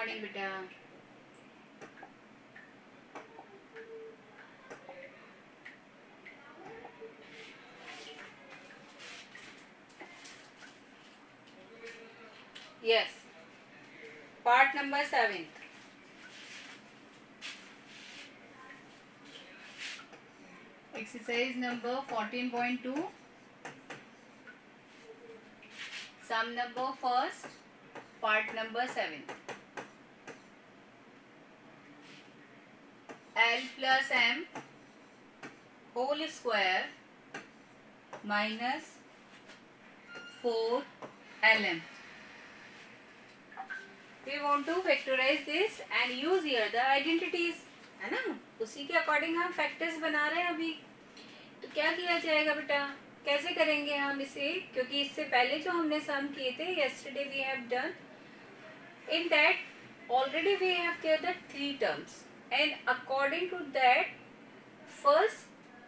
Morning बेटा। Yes, part number 7। Exercise number 14.2, sum number first, part number 7। L plus M whole square minus 4LM. We want to factorize this and use here the identities, है ना। उसी के according हम factors बना रहे हैं अभी। तो क्या किया जाएगा बेटा, कैसे करेंगे हम इसे, क्योंकि इससे पहले जो हमने सम किए थे yesterday we have done, in that already we have cleared the 3 terms and according to that first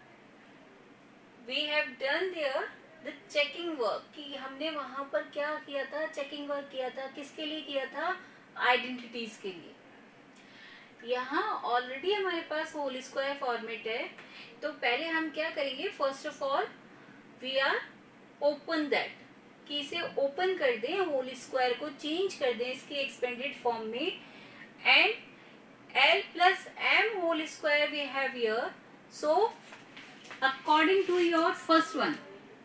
we have done there the checking work, कि हमने वहां पर क्या किया था, चेकिंग वर्क किया था। किसके लिए किया था, आइडेंटिटीज के लिए। यहाँ ऑलरेडी हमारे पास होल स्क्वायर फॉर्मेट है, तो पहले हम क्या करेंगे, first of all we are open that, कि इसे ओपन कर दें, होल स्क्वायर को चेंज कर दें इसके एक्सपेंडेड फॉर्म में। And L plus M whole square we have here. So according to your first one,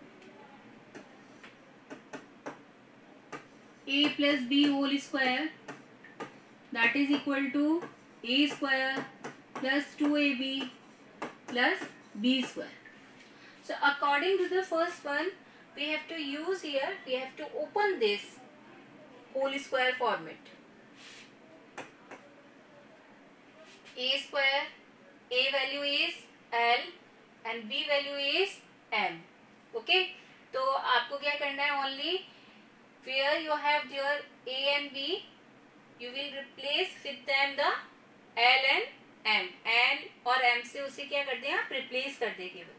A plus B whole square, that is equal to A square plus 2AB plus B square. So according to the first one, we have to use here, we have to open this whole square format. A square, A value is L and B value is M. Okay, तो आपको क्या करना है, only where you have your A and B, you will replace with them the L and M, L और M से उसे क्या कर दें आप, रिप्लेस कर दें केवल।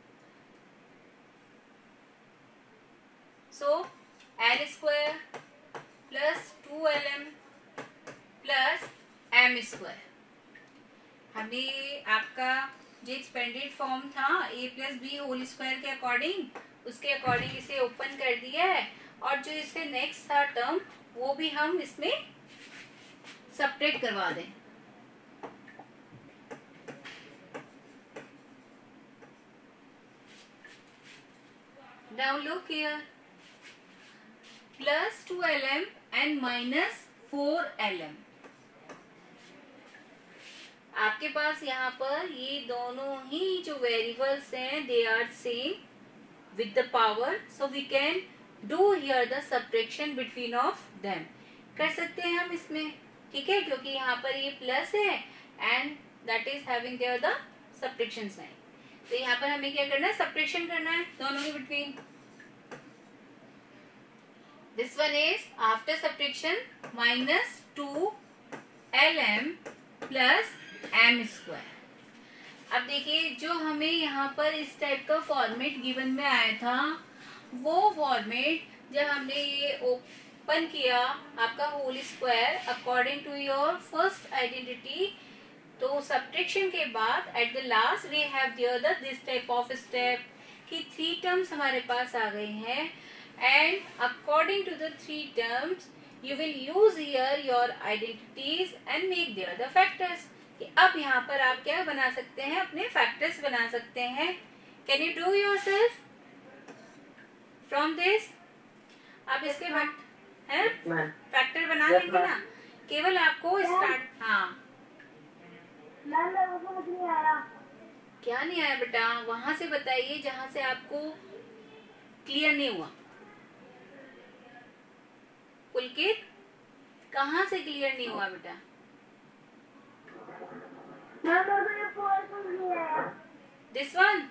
So L square plus 2LM plus M square, हमने आपका जो एक्सपेंडेड फॉर्म था a plus B whole square के अकॉर्डिंग, उसके अकॉर्डिंग इसे ओपन कर दिया है। और जो इससे नेक्स्ट था टर्म, वो भी हम इसमें सब्ट्रैक्ट करवा दें। Now look here, plus 2LM and minus 4LM। आपके पास यहाँ पर ये दोनों ही जो वेरिएबल्स हैं, they are same with the power, so we can do here the subtraction between of them. कर सकते हैं हम इसमें, ठीक है, क्योंकि यहाँ पर ये प्लस है and that is having there the subtraction sign. तो यहाँ पर हमें क्या करना है, सब्ट्रैक्शन करना है दोनों के between. This one is after subtraction minus 2LM plus M square. अब देखिए, जो हमें यहाँ पर इस टाइप का फॉर्मेट गिवन में आया था, वो फॉर्मेट जब हमने ये ओपन किया आपका whole square according to your first identity, तो सब्ट्रैक्शन के बाद at the last we have here the this type of step, कि 3 टर्म्स हमारे पास आ गए हैं। And according to the 3 terms you will use here your identities and make there the factors. अब यहाँ पर आप क्या बना सकते हैं, अपने फैक्टर्स बना सकते हैं। Can you do yourself from this? आप इसके फैक्टर बना लेंगे ना, केवल आपको स्टार्ट। हाँ, नहीं आया। क्या नहीं आया बेटा, वहां से बताइए जहां से आपको क्लियर नहीं हुआ। पुलकित, कहाँ से क्लियर नहीं हुआ बेटा? This one?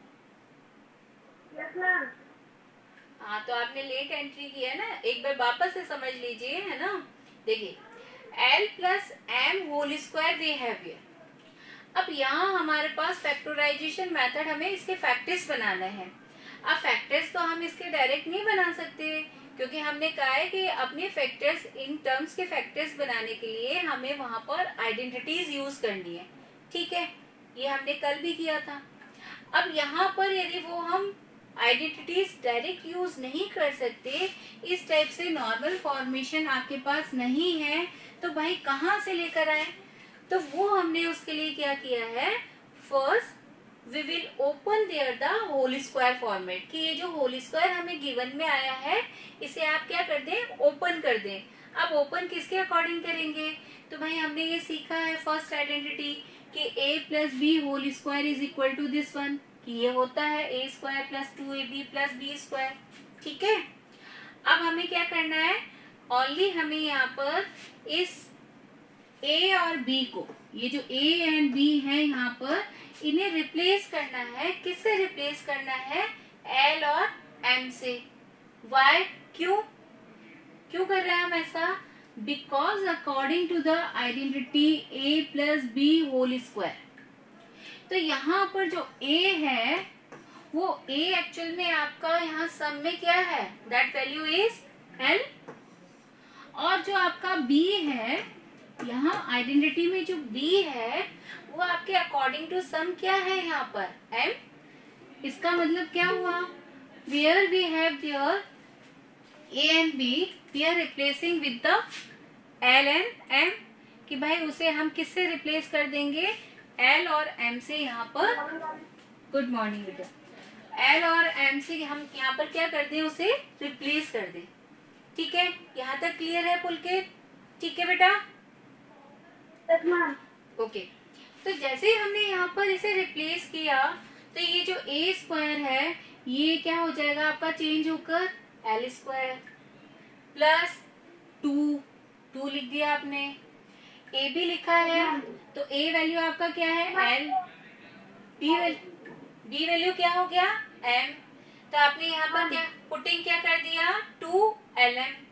हाँ, तो आपने लेट एंट्री की है ना, एक बार वापस से समझ लीजिए, है ना। देखिए, L plus M whole square we have here. अब यहाँ हमारे पास फैक्टराइजेशन मेथड, हमें इसके फैक्टर्स बनाना है। अब फैक्टर्स तो हम इसके डायरेक्ट नहीं बना सकते, क्योंकि हमने कहा है कि अपने फैक्टर्स, इन टर्म्स के फैक्टर्स बनाने के लिए हमें वहां पर आइडेंटिटीज यूज करनी है, ठीक है, ये हमने कल भी किया था। अब यहाँ पर यदि वो हम आइडेंटिटीज डायरेक्ट यूज नहीं कर सकते, इस टाइप से नॉर्मल फॉर्मेशन आपके पास नहीं है, तो भाई कहाँ से लेकर आए? तो वो हमने उसके लिए क्या किया है, first we will open there the whole square format, कि ये जो होल स्क्वायर हमें गिवन में आया है इसे आप क्या कर दें, ओपन कर दें। अब ओपन किसके अकॉर्डिंग करेंगे? तो भाई हमने ये सीखा है फर्स्ट आइडेंटिटी कि a plus B whole square is equal to this one, कि ये होता है a square plus 2ab plus b square, ठीक है। अब हमें क्या करना है, ओनली हमें यहाँ पर इस a और b को, ये जो a एंड b है यहाँ पर, इन्हें रिप्लेस करना है। किससे रिप्लेस करना है? l और m से। y? क्यों कर रहे हैं हम ऐसा? Because according to the identity a plus B whole square, तो यहाँ पर जो a है वो a एक्चुअल में आपका यहाँ सम में क्या है, दैट वैल्यू इज l, और जो आपका b है यहाँ आइडेंटिटी में जो b है वो आपके अकॉर्डिंग टू सम क्या है यहाँ पर, m। इसका मतलब क्या हुआ, where we have there a and b, we are replacing with the l and m, कि भाई उसे हम किससे रिप्लेस कर देंगे, l और m से। यहाँ पर गुड मॉर्निंग बेटा, l और m से हम यहाँ पर क्या कर दें, उसे रिप्लेस कर दें, ठीक है। यहाँ तक क्लियर है पुलकित? ठीक है बेटा, ओके। तो जैसे ही हमने यहाँ पर इसे रिप्लेस किया तो ये जो a स्क्वायर है ये क्या हो जाएगा आपका, चेंज होकर l स्क्वायर प्लस 2 लिख दिया आपने, a भी लिखा है, तो a वैल्यू आपका क्या है, l, b वैल्यू क्या हो गया, m, तो आपने यहाँ पर क्या पुटिंग क्या कर दिया, 2lm।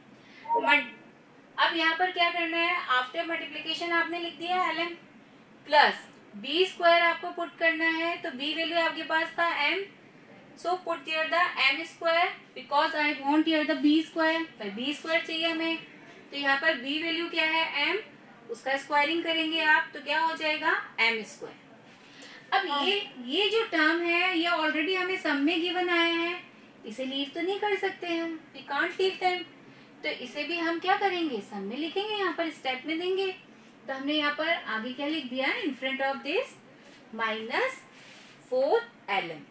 अब यहाँ पर क्या करना है, आफ्टर मल्टीप्लीकेशन आपने लिख दिया lm प्लस b स्क्वायर आपको पुट करना है, तो b वैल्यू आपके पास था m, so put here the m square because I want here the b square, तो b square चाहिए हमें, तो यहाँ पर b वैल्यू क्या है m, उसका स्क्वायरिंग करेंगे आप तो क्या हो जाएगा m स्क्वायर। अब ये जो टर्म है ये ऑलरेडी हमें सम में गिवन आया है, इसे लीव तो नहीं कर सकते हम, वी कांट लीव देम, तो इसे भी हम क्या करेंगे, सम में लिखेंगे, यहाँ पर स्टेप में देंगे। तो हमने यहाँ पर आगे क्या लिख दिया in front of this, -4lm,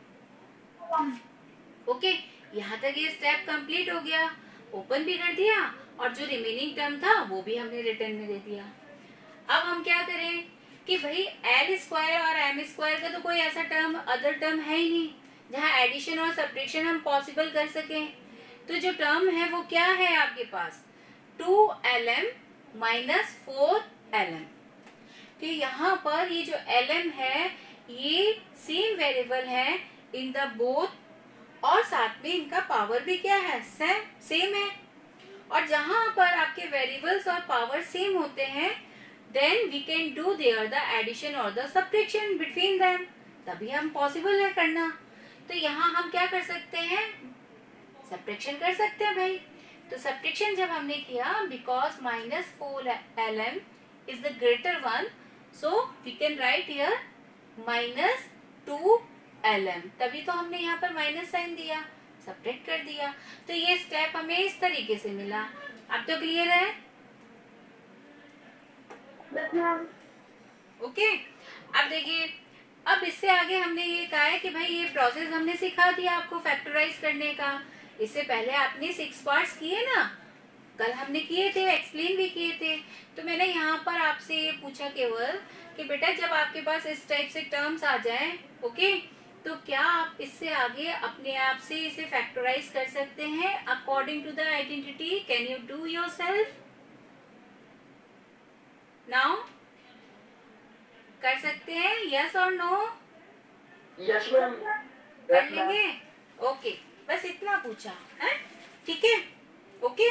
okay. यहाँ तक ये स्टेप कंप्लीट हो गया, ओपन भी कर दिया और जो रिमेनिंग टर्म था वो भी हमने रिटर्न में दे दिया। अब हम क्या करें कि भाई l स्क्वायर और m स्क्वायर का तो कोई ऐसा टर्म, अदर टर्म है ही नहीं जहाँ एडिशन और सब्ट्रैक्शन हम पॉसिबल कर सकें, तो जो टर्म है वो क्या है आपके पास, 2lm माइनस 4lm। तो यहाँ पर ये जो lm है ये सेम वेरिएबल है इन द बोथ, और साथ में इनका पावर भी क्या है, सेम है। और जहां पर आपके वेरिएबल्स और पावर सेम होते हैं then we can do there the addition और द सब्ट्रैक्शन बिटवीन देम, तभी हम पॉसिबल है करना। तो यहाँ हम क्या कर सकते हैं, सब्ट्रैक्शन कर सकते हैं भाई। तो सब्ट्रैक्शन जब हमने किया, because -4lm is the greater one, so we can write here -2lm, तभी तो हमने यहाँ पर माइनस साइन दिया, सब्ट्रैक्ट कर दिया। तो ये स्टेप हमें इस तरीके से मिला। अब तो क्लियर है? ओके। अब देखिए, अब इससे आगे हमने ये कहा है कि भाई ये प्रोसेस हमने सिखा दिया आपको फैक्टराइज करने का। इससे पहले आपने 6 पार्ट्स किए ना, कल हमने किए थे, एक्सप्लेन भी किए थे। तो मैंने यहाँ पर आपसे ये पूछा केवल कि बेटा जब आपके पास इस टाइप से टर्म्स आ जाएं, ओके, तो क्या आप इससे आगे अपने आप से इसे फैक्टराइज कर सकते हैं according to the identity? Can you do yourself now? कर सकते हैं, यस और नो? यस मैम, कर लेंगे, ओके। बस इतना पूछा है, ठीक है, ओके।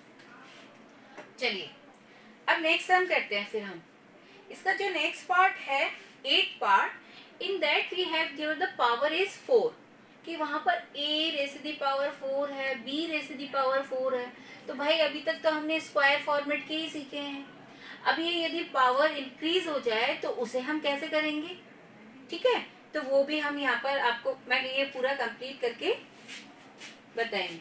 चलिए अब नेक्स्ट सम करते हैं। फिर हम इसका जो नेक्स्ट पार्ट है 8th part, in that we have given the power is 4, कि वहां पर a raise to the power 4 है, b raise to the power 4 है। तो भाई अभी तक तो हमने स्क्वायर फॉर्मेट के ही सीखे हैं। अब ये यदि पावर इंक्रीज हो जाए तो उसे हम कैसे करेंगे, ठीक है, तो वो भी हम यहाँ पर आपको मैं ये पूरा कंप्लीट करके बताएंगे।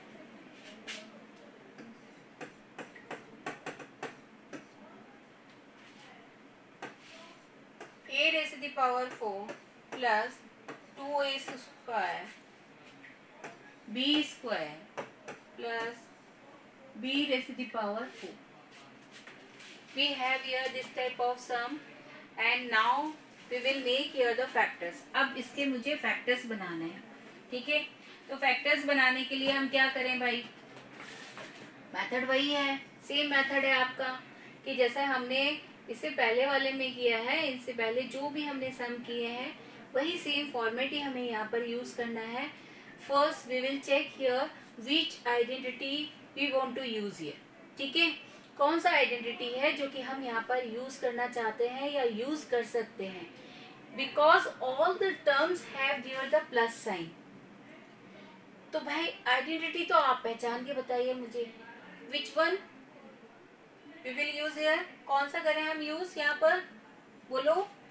a raised to the power 4 plus 2a square b square plus b raised to the power 4. We have here this type of sum and now we will make here the factors. अब इसके मुझे factors बनाना है, ठीक है। तो factors बनाने के लिए हम क्या करें भाई, मेथड वही है, सेम मेथड है आपका कि जैसा हमने इससे पहले वाले में किया है, इनसे पहले जो भी हमने सम किए हैं वही सेम फॉर्मेट ही हमें यहाँ पर यूज करना है। First we will check here which identity we want to use here, ठीक है, कौन सा आइडेंटिटी है जो कि हम यहाँ पर यूज करना चाहते हैं या यूज कर सकते हैं, because all the terms have here the plus sign. तो भाई आइडेंटिटी तो आप पहचान के बताइए मुझे, which one we will use here, कौन सा करें हम यूज यहाँ पर, बोलो,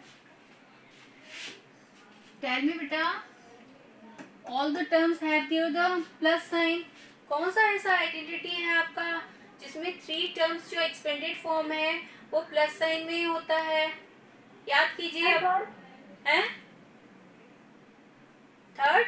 टेल मी बेटा। All the terms have here the plus sign. कौन सा ऐसा आइडेंटिटी है आपका जिसमें 3 टर्म्स जो एक्सपेंडेड फॉर्म है वो प्लस साइन में ही होता है, याद कीजिए। हैं थर्ड,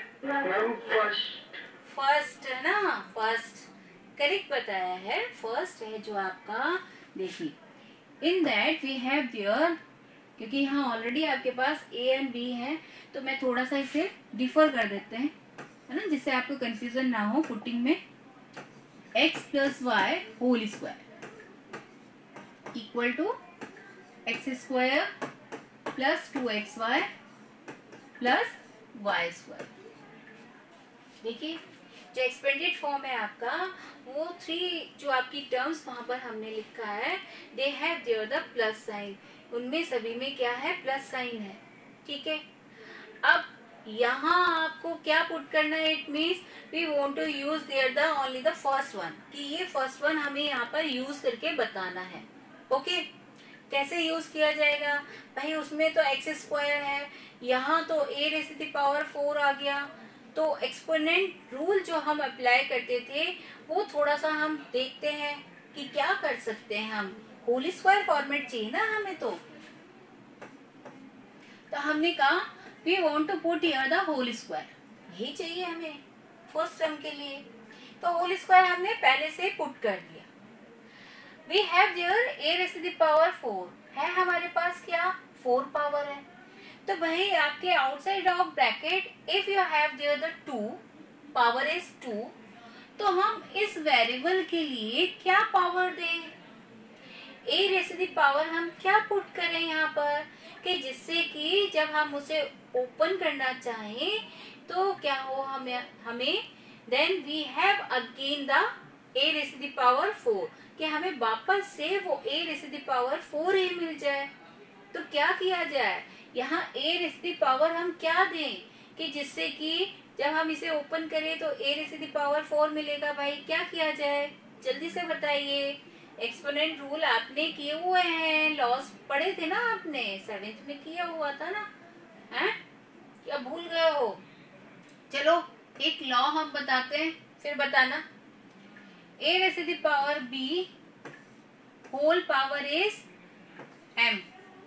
फर्स्ट है ना, फर्स्ट करेक्ट बताया है, फर्स्ट है जो आपका। देखिए in that we have there, क्योंकि यहाँ ऑलरेडी आपके पास a एंड b है तो मैं थोड़ा सा इसे डिफर कर देते हैं, है ना, जिससे आपको कंफ्यूजन ना हो पुटिंग में। x plus y whole square equal to x square plus 2xy plus y square. देखिए जो एक्सपेंडेड फॉर्म है आपका वो 3 जो आपकी टर्म्स वहां पर हमने लिखा है, they have there the plus sign, उनमें सभी में क्या है, प्लस साइन है, ठीक है। अब यहाँ आपको क्या पुट करना है, it means we want to use there the only the first one, कि ये फर्स्ट वन हमें यहाँ पर यूज करके बताना है। ओके कैसे यूज किया जाएगा भाई, उसमें तो एक्स स्क्वायर है, यहाँ तो a raise to the power 4 आ गया, तो एक्सपोनेंट रूल जो हम अप्लाई करते थे वो थोड़ा सा हम देखते हैं कि क्या कर सकते हैं हम, होल स्क्वायर फॉर्मेट चाहिए ना हमें। तो हमने कहा we want to put here the whole square, यही चाहिए हमें फर्स्ट टर्म के लिए, तो होल स्क्वायर हमने पहले से पुट कर दिया। We have there a raise to the power 4 है हमारे पास, क्या 4 पावर है, तो भाई आपके outside of bracket if you have there the 2 power is 2, तो हम इस वेरिएबल के लिए क्या पावर दें, a raise to the power हम क्या पुट करें यहाँ पर, कि जिससे कि जब हम उसे ओपन करना चाहें तो क्या हो, हमें then we have again the a raise to the power 4, कि हमें वापस से वो a raise to the power 4a मिल जाए। तो क्या किया जाए, यहाँ a raise to the power हम क्या दें कि जिससे कि जब हम इसे ओपन करें तो a raise to the power 4 मिलेगा। भाई क्या किया जाए, जल्दी से बताइए, एक्सपोनेंट रूल आपने किए हुए हैं, लॉस पढ़े थे ना आपने, 7th में किया हुआ था ना, हैं क्या भूल गए हो। चलो एक लॉ हम बताते हैं फिर बताना, a raise to the power b whole power is m,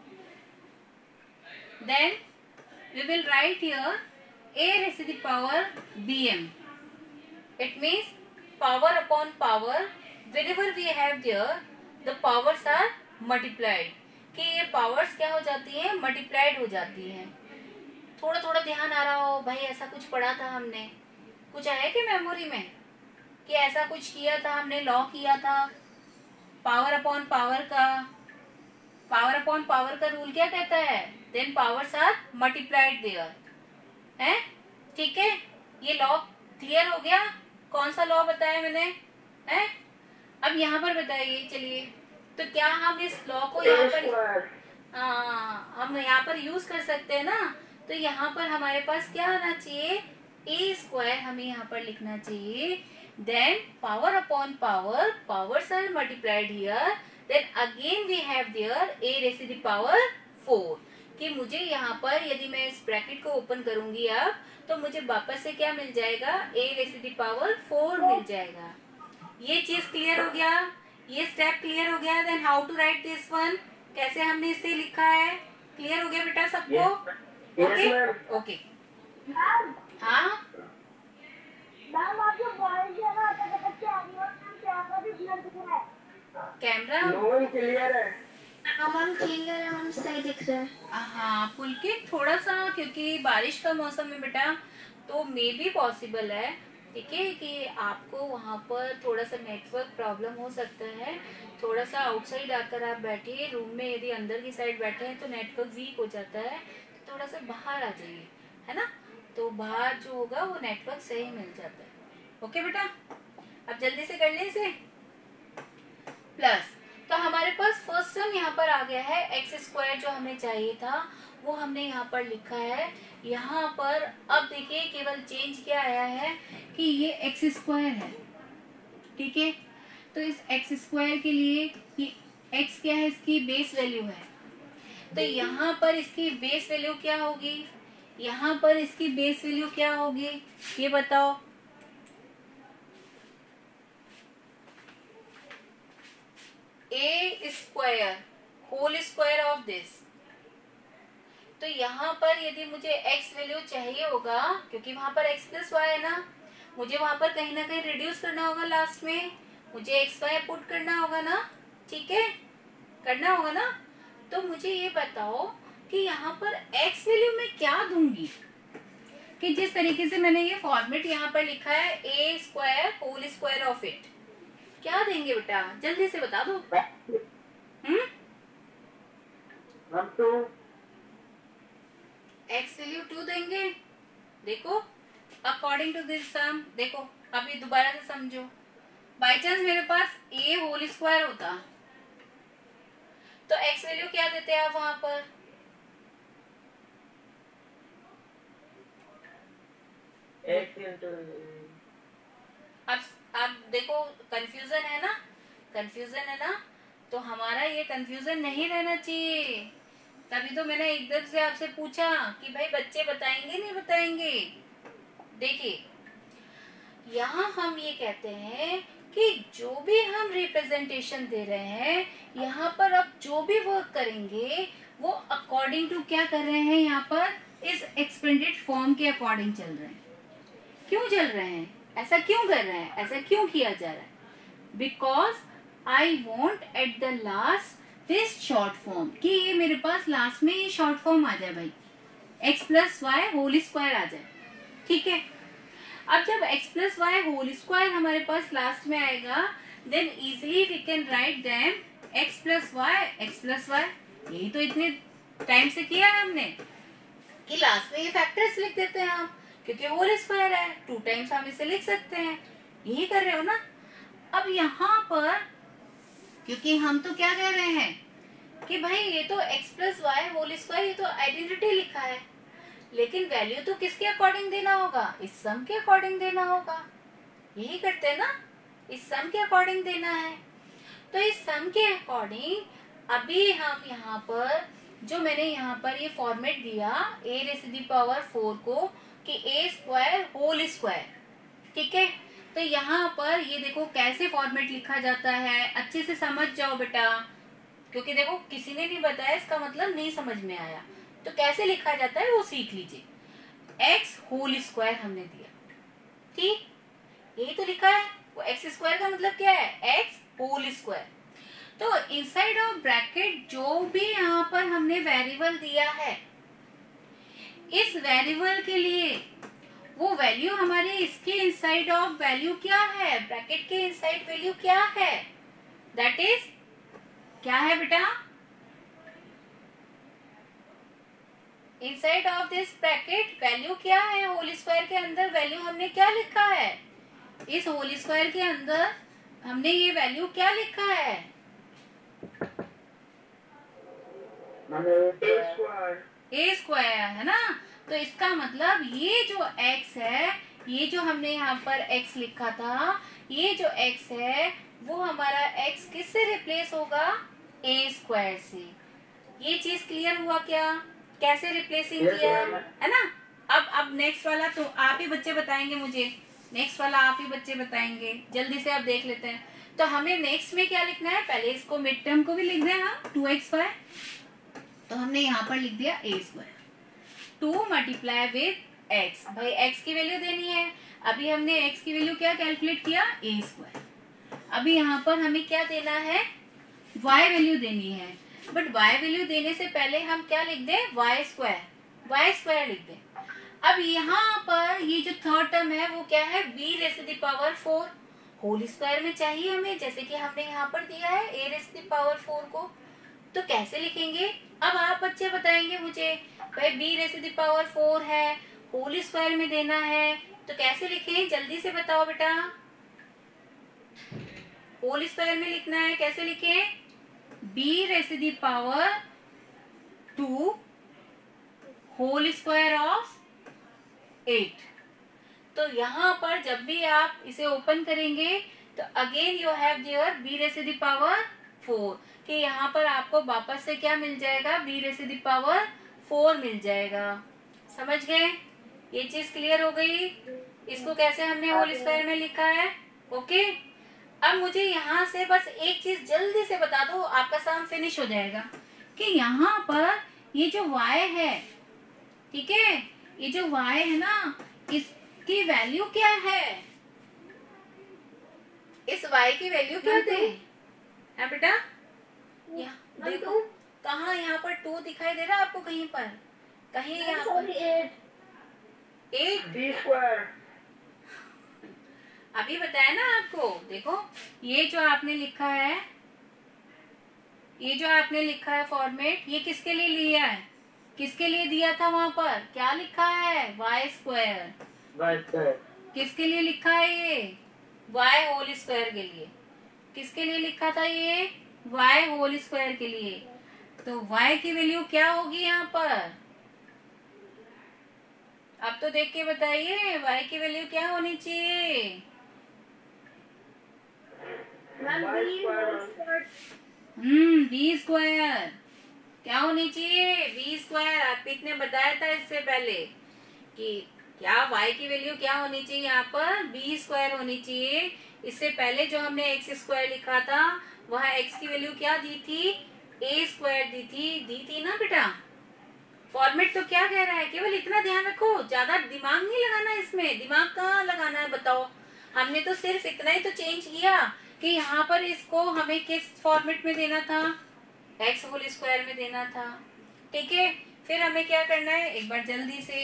then we will write here a raised to the power bm. It means power upon power, whenever we have there the powers are multiplied, कि ये powers क्या हो जाती है, multiplied हो जाती है। थोड़ा थोड़ा ध्यान आ रहा हो भाई, ऐसा कुछ पढ़ा था हमने, कुछ आया कि मेमोरी में कि ऐसा कुछ किया था हमने, लॉ किया था पावर अपॉन पावर का। पावर अपॉन पावर का रूल क्या कहता है, then powers are multiplied there, है, ठीक है। ये लॉ क्लियर हो गया, कौन सा लॉ बताया मैंने, है। अब यहाँ पर बताइए, चलिए तो क्या हम इस लॉ को यहाँ पर हम यहाँ पर यूज कर सकते हैं ना, तो यहाँ पर हमारे पास क्या आना चाहिए, ए स्क्वायर हमें यहाँ पर लिखना चाहिए, then power upon power, powers are multiplied here, then again we have there a raise to the power 4, कि मुझे यहाँ पर यदि मैं इस ब्रैकेट को ओपन करूंगी अब, तो मुझे वापस से क्या मिल जाएगा, a raise to the power 4 मिल जाएगा। ये चीज क्लियर हो गया, ये स्टेप क्लियर हो गया। Then how to write this one, कैसे हमने इसे लिखा है, क्लियर हो गया बेटा सबको? Okay okay. हाँ कैमरा क्लियर है, मैम क्लियर है मैम, सही दिख रहा है। हाँ पुलकित, थोड़ा सा क्योंकि बारिश का मौसम है बेटा, तो मे बी पॉसिबल है, ठीक है, कि आपको वहाँ पर थोड़ा सा नेटवर्क प्रॉब्लम हो सकता है। थोड़ा सा आउटसाइड आकर आप बैठिए, रूम में यदि अंदर की साइड बैठे हैं तो नेटवर्क वीक हो जाता है, तो थोड़ा सा बाहर आ जाइए, है ना, तो बाहर जो होगा वो नेटवर्क सही मिल जाता है। ओके बेटा, अब जल्दी से कर लें इसे। प्लस, तो हमारे पास फर्स्ट टर्म यहाँ पर आ गया है, एक्स स्क्वायर जो हमें चाहिए था वो हमने यहाँ पर लिखा है। यहाँ पर अब देखिए केवल चेंज क्या आया है कि ये एक्स स्क्वायर है, ठीक है, तो इस एक्स स्क्वायर के लिए ये एक्स क्या है, इसकी बेस वैल्यू है, तो यहाँ पर इसकी बेस वैल्यू क्या होगी, यहाँ पर इसकी बेस वैल्यू क्या होगी, ये बताओ। A square whole square of this, तो यहाँ पर यदि मुझे x वैल्यू चाहिए होगा, क्योंकि वहां पर x प्लस वाई है ना, मुझे वहां पर कहीं ना कहीं रिड्यूस करना होगा, लास्ट में मुझे एक्स वाई पुट करना होगा ना, ठीक है, करना होगा ना, तो मुझे ये बताओ कि यहाँ पर x वैल्यू मैं क्या दूंगी, कि जिस तरीके से मैंने ये फॉर्मेट यहाँ पर लिखा है, a square whole square of it, क्या देंगे बेटा, जल्दी से बता दो। हम तो एक्स वैल्यू 2 देंगे। देखो अकॉर्डिंग टू दिस सम, देखो अब ये दोबारा से समझो, बाई चांस मेरे पास ए होल स्क्वायर होता तो एक्स वैल्यू क्या देते हैं आप वहां पर, अब देखो कंफ्यूजन है ना, कंफ्यूजन है ना, तो हमारा ये कंफ्यूजन नहीं रहना चाहिए, तभी तो मैंने एकदम से आपसे पूछा कि भाई बच्चे बताएंगे नहीं बताएंगे। देखिए यहाँ हम ये कहते हैं कि जो भी हम रिप्रेजेंटेशन दे रहे हैं, यहाँ पर अब जो भी वर्क करेंगे वो अकॉर्डिंग टू क्या कर रहे हैं, यहाँ पर इस एक्सपेंडेड फॉर्म के अकॉर्डिंग चल रहे हैं। क्यों चल रहे हैं, ऐसा क्यों कर रहे हैं, ऐसा क्यों किया जा रहा है, because I want at the last this short form, कि ये मेरे पास लास्ट में ये शॉर्ट फॉर्म आ जाए भाई, x plus y whole square आ जाए, ठीक है। अब जब x plus y whole square हमारे पास लास्ट में आएगा, then easily we can write them x plus y, यही तो इतने टाइम से किया है हमने, कि लास्ट में ये फैक्टर्स लिख देते हैं हम, क्योंकि होल स्क्वायर है, 2 टाइम्स हम इसे लिख सकते हैं, यही कर रहे हो ना। अब यहाँ पर क्योंकि हम तो क्या कह रहे हैं कि भाई ये तो x plus y whole square, ये तो आइडेंटिटी लिखा है, लेकिन वैल्यू तो किसके अकॉर्डिंग देना होगा, इस सम के अकॉर्डिंग देना होगा, यही करते हैं ना, इस सम के अकॉर्डिंग देना है। तो इस सम के अकॉर्डिंग अभी हम यहाँ पर जो मैंने यहाँ पर ये फॉर्मेट दिया a raise to the power 4 को, कि ए स्क्वायर होल स्क्वायर, ठीक है, तो यहाँ पर ये देखो कैसे फॉर्मेट लिखा जाता है, अच्छे से समझ जाओ बेटा, क्योंकि देखो किसी ने नहीं बताया इसका मतलब नहीं समझ में आया, तो कैसे लिखा जाता है वो सीख लीजिए। एक्स होल स्क्वायर हमने दिया, ठीक, यही तो लिखा है, वो एक्स स्क्वायर का मतलब क्या है, एक्स होल स्क्वायर, तो इनसाइड ऑफ ब्रैकेट जो भी यहाँ पर हमने वेरिएबल दिया है, इस वेरिएबल के लिए वो वैल्यू हमारे इसके इनसाइड ऑफ वैल्यू क्या है, ब्रैकेट के इनसाइड वैल्यू क्या है, दैट इज क्या है बेटा, inside of this bracket value क्या है, होल स्क्वायर के अंदर वैल्यू हमने क्या लिखा है, इस होल स्क्वायर के अंदर हमने ये वैल्यू क्या लिखा है, ए स्क्वायर ए स्क्वायर है ना, तो इसका मतलब ये जो x है, ये जो हमने यहाँ पर x लिखा था, ये जो x है वो हमारा x किससे रिप्लेस होगा? a स्क्वायर से। ये चीज क्लियर हुआ क्या? कैसे रिप्लेसिंग किया है ना? अब नेक्स्ट वाला तो आप ही बच्चे बताएंगे मुझे, नेक्स्ट वाला आप ही बच्चे बताएंगे, जल्दी से आप देख लेते हैं। तो हमें नेक्स्ट में क्या लिखना है? पहले इसको मिड टर्म को भी लिख दें हम 2x², तो हमने यहाँ पर लिख दिया a square 2 multiply with x। भाई x की वैल्यू देनी है, अभी हमने x की वैल्यू क्या कैलकुलेट किया? a square. अभी यहाँ पर हमें क्या देना है? y वैल्यू देनी है, बट y वैल्यू देने से पहले हम क्या लिख दें? y स्क्वायर लिख दें। अब यहाँ पर ये जो थर्ड टर्म है वो क्या है? b⁴ होल स्क्वायर में चाहिए हमें, जैसे कि हमने यहाँ पर दिया है a⁴ को। तो कैसे लिखेंगे? अब आप बच्चे बताएंगे मुझे, भाई b⁴ है, होल स्क्वायर में देना है, तो कैसे लिखें? जल्दी से बताओ बेटा। होल स्क्वायर में लिखना है, कैसे लिखें? b⁴ whole square of 8। तो यहाँ पर जब भी आप इसे ओपन करेंगे तो again you have there b⁴, कि यहाँ पर आपको वापस से क्या मिल जाएगा? b⁴ मिल जाएगा। समझ गए? ये चीज क्लियर हो गई? इसको कैसे हमने होल स्क्वायर में लिखा है? ओके। अब मुझे यहाँ से बस एक चीज जल्दी से बता दो, आपका काम फिनिश हो जाएगा, कि यहाँ पर ये जो y है, ठीक है, ये जो y है ना, इसकी वैल्यू क्या है? इस y की वैल्यू क्या थे? है बेटा, देखो कहाँ यहाँ पर 2 दिखाई दे रहा है आपको? कहीं पर, कहीं यहाँ पर 8 b²। अभी बताया ना आपको। देखो ये जो आपने लिखा है, ये जो आपने लिखा है फॉर्मेट, ये किसके लिए लिया है? किसके लिए दिया था? वहां पर क्या लिखा है? y²। किसके लिए लिखा है ये? y होल स्क्वायर के लिए। किसके लिए लिखा था ये? y होल स्क्वायर के लिए। तो y की वैल्यू क्या होगी यहाँ पर? अब तो देख के बताइए, y की वैल्यू क्या होनी चाहिए? b² क्या होनी चाहिए? b²। अर्पित ने बताया था इससे पहले कि क्या y की वैल्यू क्या होनी चाहिए? यहाँ पर b² होनी चाहिए। इससे पहले जो हमने x² लिखा था, वहाँ x की वैल्यू क्या दी थी? a² दी थी ना बेटा। फॉर्मेट तो क्या कह रहा है? केवल इतना ध्यान रखो, ज्यादा दिमाग नहीं लगाना इसमें। दिमाग कहाँ लगाना है बताओ? हमने तो सिर्फ इतना ही तो चेंज किया कि यहाँ पर इसको हमें किस फॉर्मेट में देना था? x होल स्क्वायर में देना था। ठीक है, फिर हमें क्या करना है? एक बार जल्दी से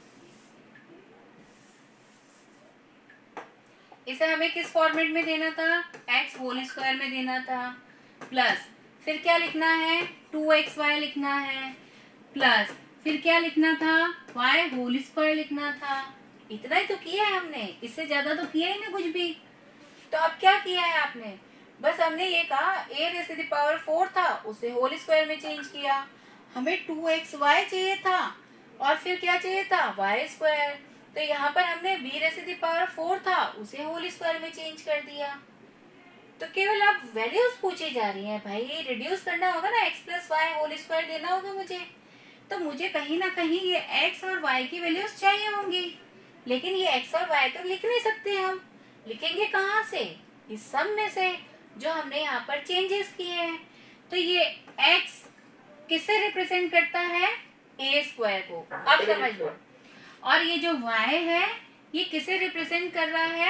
इसे हमें किस फॉर्मेट में देना था? x होल स्क्वायर में देना था। प्लस फिर क्या लिखना है? 2xy लिखना है। प्लस फिर क्या लिखना था? y होल स्क्वायर लिखना था। इतना ही तो किया है हमने, इससे ज्यादा तो किया ही नहीं कुछ भी। तो अब क्या किया है आपने? बस हमने ये कहा a⁴ था, उसे होल स्क्वायर में चेंज किया। हमें 2xy चाहिए था और फिर क्या चाहिए था? y²। तो यहाँ पर हमने b⁴ था, उसे होल स्क्वायर में चेंज कर दिया। तो केवल अब वैल्यूज पूछी जा रही हैं। भाई रिड्यूस करना होगा ना, x + y होल स्क्वायर देना होगा मुझे। तो मुझे कहीं ना कहीं ये x और y की वैल्यूज चाहिए होंगी, लेकिन ये x और y तो लिख नहीं सकते हम। लिखेंगे कहाँ से? इस सम में से जो हमने यहाँ पर चेंजेस किए हैं। तो ये x किससे रिप्रेजेंट करता है? a² को। अब समझ लो। और ये जो y है ये किसे रिप्रेजेंट कर रहा है?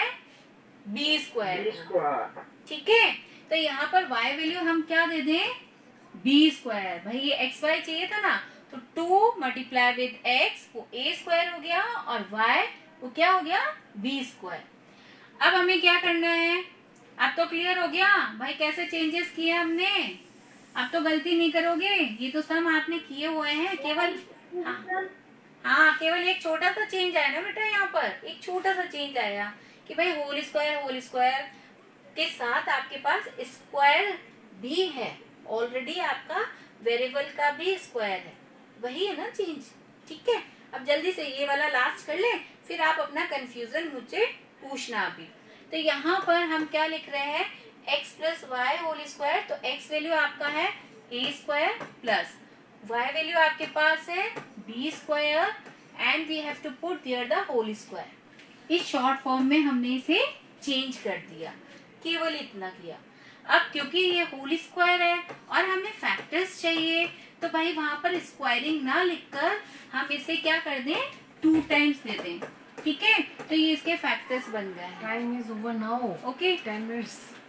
b²। ठीक है, तो यहाँ पर y वैल्यू हम क्या दे दें? b²। भाई ये xy चाहिए था ना, तो 2 मल्टीप्लाई विद x वो a² हो गया और y वो क्या हो गया? b²। अब हमें क्या करना है? अब तो क्लियर हो गया भाई कैसे चेंजेस किए हमने। अब तो गलती नहीं करोगे, ये तो सम आपने किए हुए हैं। केवल हाँ केवल एक छोटा सा चेंज आया ना बेटा, यहाँ पर एक छोटा सा चेंज आया कि भाई होल स्क्वायर के साथ आपके पास स्क्वायर भी है। ऑलरेडी आपका वेरिएबल का भी स्क्वायर है, वही है ना चेंज। ठीक है, अब जल्दी से ये वाला लास्ट कर ले, फिर आप अपना कंफ्यूजन मुझसे पूछना अभी। तो यहाँ पर हम क्या लिख रहे हैं, x plus y whole square. तो x वैल्यू आपका है a square plus y value आपके पास है b square and we have to put there the whole square. इस शॉर्ट फॉर्म में हमने इसे चेंज कर दिया, केवल इतना किया। अब क्योंकि ये होल स्क्वायर है और हमें फैक्टर्स चाहिए, तो भाई वहां पर स्क्वायरिंग ना लिखकर हम इसे क्या कर दें, 2 टाइम्स दे दें। ठीक है, तो ये इसके फैक्टर्स बन गए हैं। Time is over now. Okay 10 minutes.